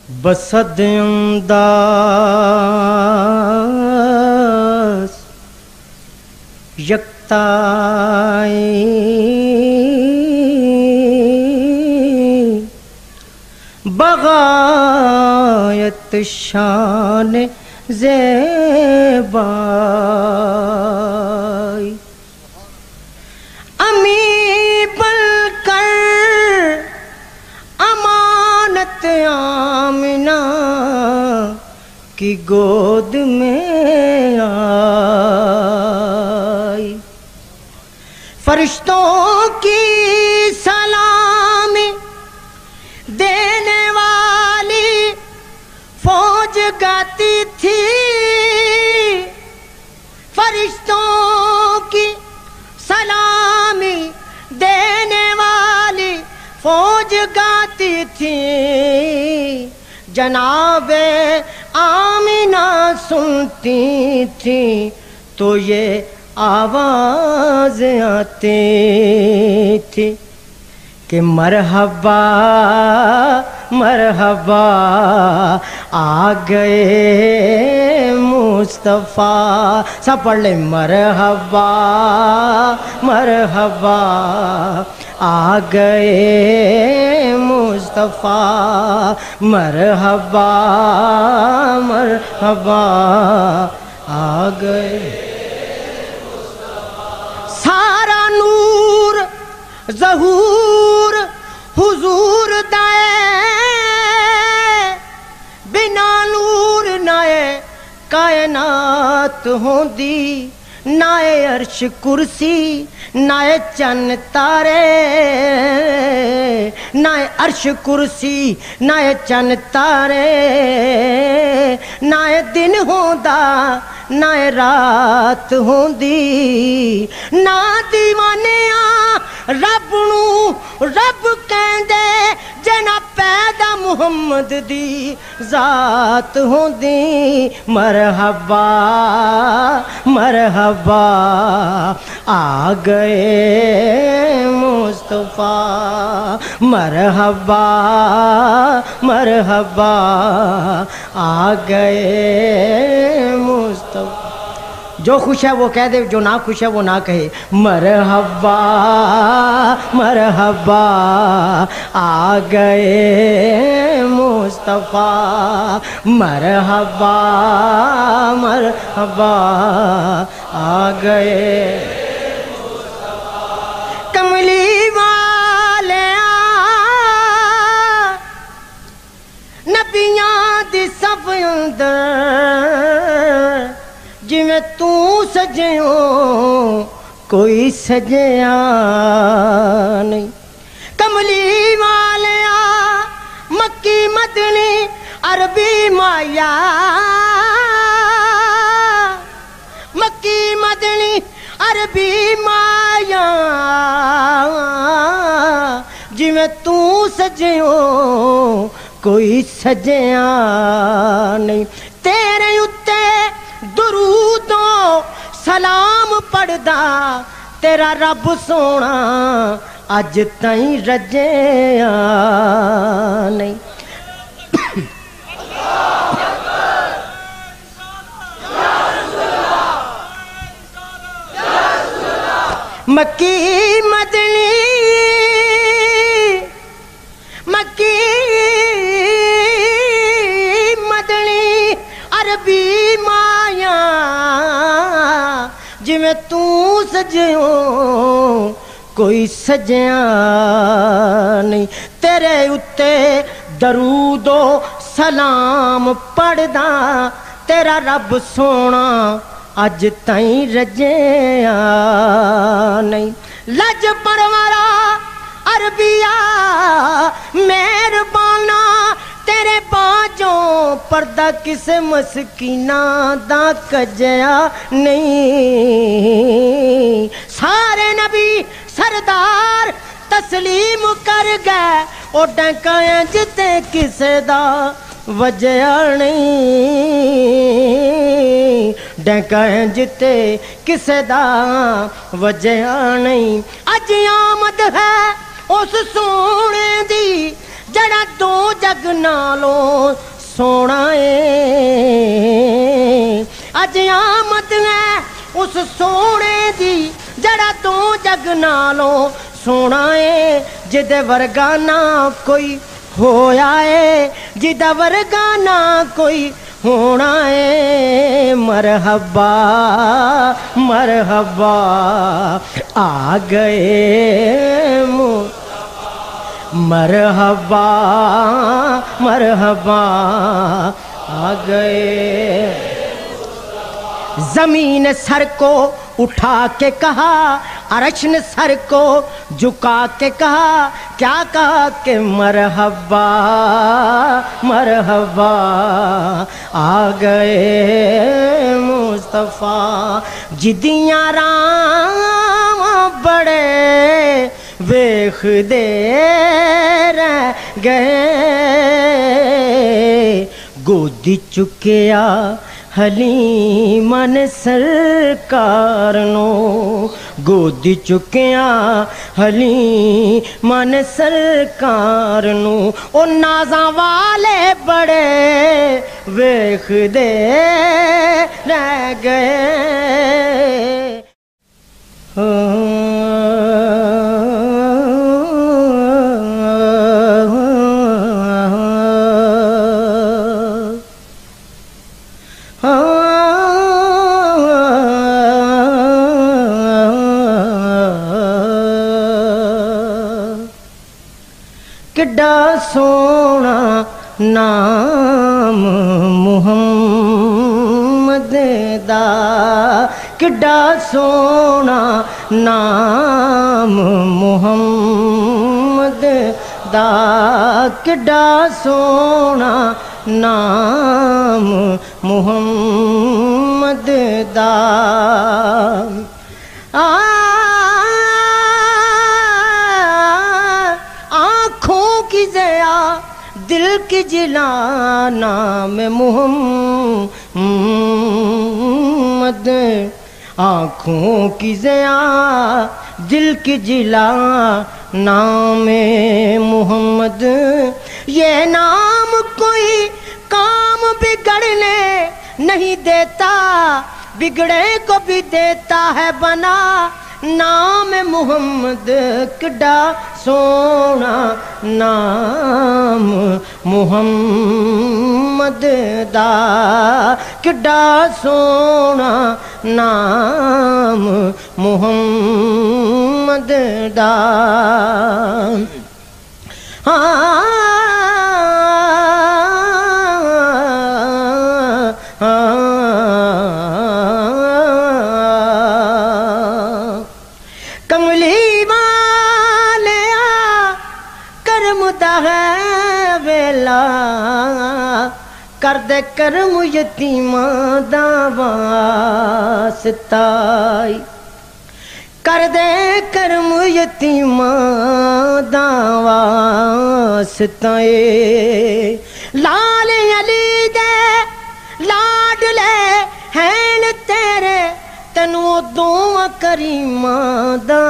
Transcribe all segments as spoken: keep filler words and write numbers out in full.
بسد انداز یکتائی بغایت شان زیبائی امی بل کر امانت آمنہ کی گود میں آئی فرشتوں کی سلامی دینے والی فوج گاتی تھی فرشتوں کی سلامی دینے والی فوج گاتی تھی جناب آمنہ سنتی تھی تو یہ آوازیں آتی تھی کہ مرحبا مرحبا آ گئے مصطفیٰ سب پڑھ لیں مرحبا مرحبا آ گئے مصطفیٰ مرحبا مرحبا آ گئے سارا نور ظہور حضور دائے بنا نور نائے کائنات ہوں دی نائے عرش کرسی نائے چن تارے نائے عرش کرسی نائے چن تارے نائے دن ہوندا نائے رات ہوندی نا دیوانیاں رب نو رب کہندے جنا پیدا محمد دی ذات ہوندی مرحبا مرحبا آ گئے مصطفیٰ مرحبا مرحبا آ گئے مصطفیٰ جو خوش ہے وہ کہہ دے جو نہ خوش ہے وہ نہ کہے مرحبا مرحبا آ گئے مصطفیٰ مرحبا مرحبا آ گئے کملی والے نبیاں دی صف اندر جویں تو سجیوں کوئی سجیا نہیں کملی والیا مکی مدنی عربی مایا مکی مدنی عربی مایا جویں تو سجیوں کوئی سجیا نہیں تیرے اتے درود و سلام پڑھدا تیرا رب سونا اج تائیں رجیا نہیں مکی مدنی مکی مدنی عربی مایا جویں تو سجیوں کوئی سجیا نہیں تیرے اتے درود و سلام پڑھدا تیرا رب سونا اج تائیں رجیا نہیں لج پروارا عربیہ مہربانا تیرے باجوں پردہ کس مسکینہ دا کجیا نہیں سارے نبی سردار تسلیم کر گئے او ڈنکائیں جتے کسے دا وجہ نہیں ڈنکائیں جتے کسے دا وجہ نہیں اج آمد ہے اس سونے دی जड़ा दो जग नालों सोना है अज आमद है उस सोने दी जड़ा दो जग नालों सोना है जिदे वर्गा ना कोई होया है जिदा वर्गा ना कोई होना है मरहबा मरहबा आ गए मरहबा मरहबा आ गए जमीन सर को उठा के कहा अरश ने सर को झुका के कहा क्या कहा कि मरहबा मरहबा आ गए मुस्तफा जिदियां राम बड़े वेख दे रह गए गोदी चुकिया हलीमन सरकार नो गोदी चुकिया हलीमन सरकार नो ओ नाज़ां वाले बड़े वेख दे रह गए किड्डा सोना नाम मुहम्मद दा किड्डा सोना नाम मुहम्मद दा किड्डा सोना नाम मुहम्मद दा आ दिल की जिला नाम मुहम्मद आँखों की ज़िया दिल की जिला नाम मुहम्मद ये नाम कोई काम बिगड़ने नहीं देता बिगड़े को भी देता है बना नाम मुहम्मद किड्डा सोना नाम मुहम्मद दा किड्डा सोना नाम मुहम्मद दा कर दे करम यतीमा दा वास्ताई कर दे करम यतीमा दा वास्ताए लाल अली दे लाडले हैन तेरे तैनू दोवां करीमा दा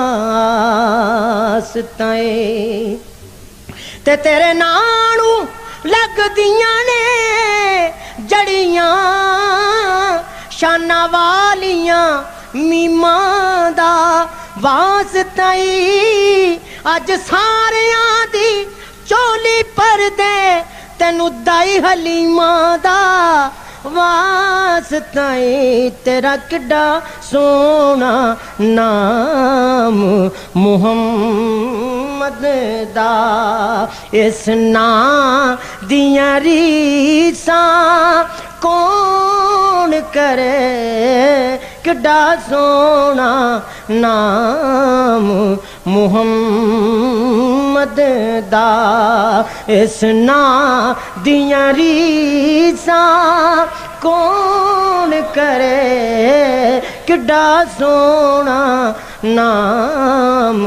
वास्ताए ते तेरे नानू लगदियां ने जड़ियां शाना वालियां मीमा दा वास्ताई अज सारियां दी चोली पर दे तैनू दाई हलीमा दा वास्ताई तेरा किड्डा सोना नाम मुहम्मद दा इस नां दियां रीसां कौन करे किड्डा सोना नाम मुहम्मद दा इस नां दियां रीसां कौन करे किड्डा सोना नाम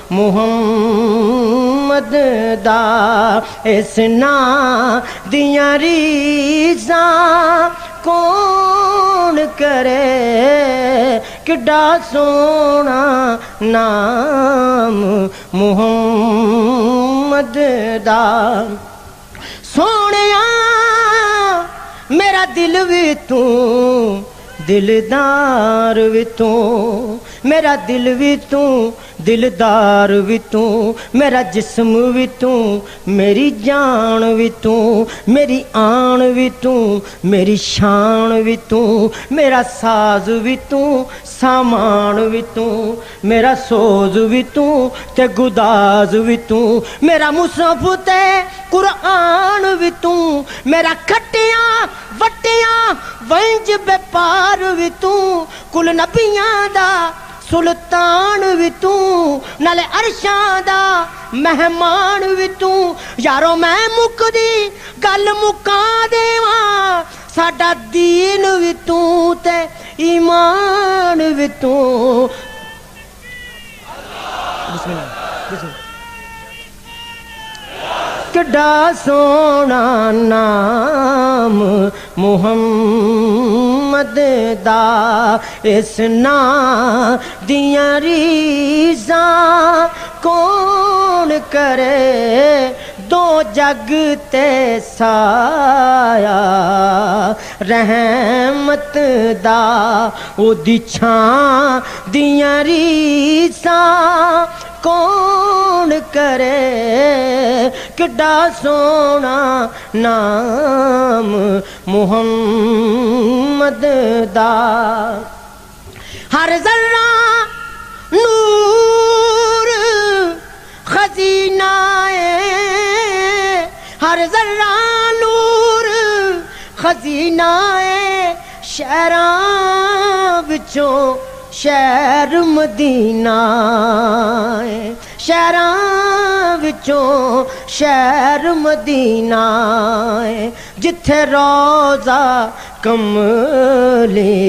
मुहम्मद दा इस नां दियां रीसां कौन करे किड्डा सोना नाम मुहम्मद मुहम्मद दा सोहणिया मेरा दिल भी तू दिलदार भी तू मेरा दिल भी तू दिलदार भी तू मेरा जिस्म भी तू मेरी जान भी तू मेरी आन भी तू मेरी शान भी तू मेरा साज भी तू सामान भी तू मेरा सोज भी तू ते गुदाज भी तू मेरा मुसहफ ते कुरान भी तू मेरा खट्टियां वट्टियां वंज व्यापार भी तू कुल नबियां दा सुल्तान भी तू नाले अरशां दा मेहमान भी तू यारो मैं मुकदी गल मुका देवां साडा दीन भी तू ते ईमान भी तू बिस्मिल्लाह बिस्मिल्लाह किड्डा सोहना नाम मुहम्मद दा इस नाम दियां रीज़ां कौन करे दो जग ते साया रहमत दा ओदी छां दियां रीज़ां कौन करे किड्डा सोहना नाम मुहम्मद दा हर जर्रा नूर खजीना है हर जर्रा नूर खजीना है शहरां विचों शहर मदीना है शहरां विचों शहर मदीना है जिथे रोज़ा कमले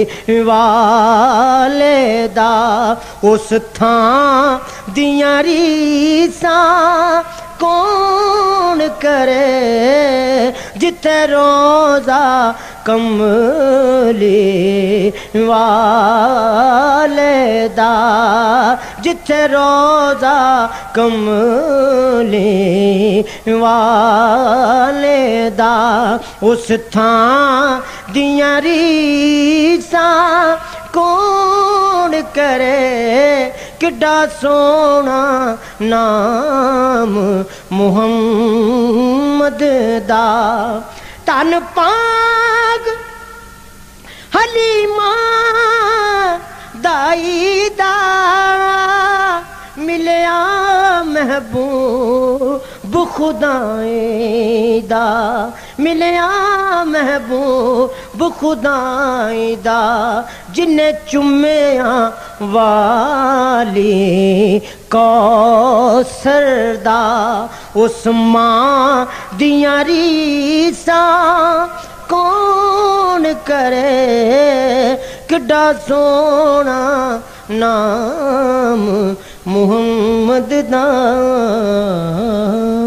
वाले दा उस थां दियां रीसां कौन करे जिथे रोज़ा कमले वाले दा जिथे रोज़ा कमले वाले दा उस थां दियां रीसां कौन करे किड्डा सोहना नाम मुहम्मद दा तन पाग हलीमा दाई दा मिलिया महबूब खुदाई दा मिलिया महबूब खुदाई दा जिन्ने चुम्मिया वाली कौसर दा उस मां दियां रीसां कौन करे किड्डा सोहना नाम मुहम्मद दा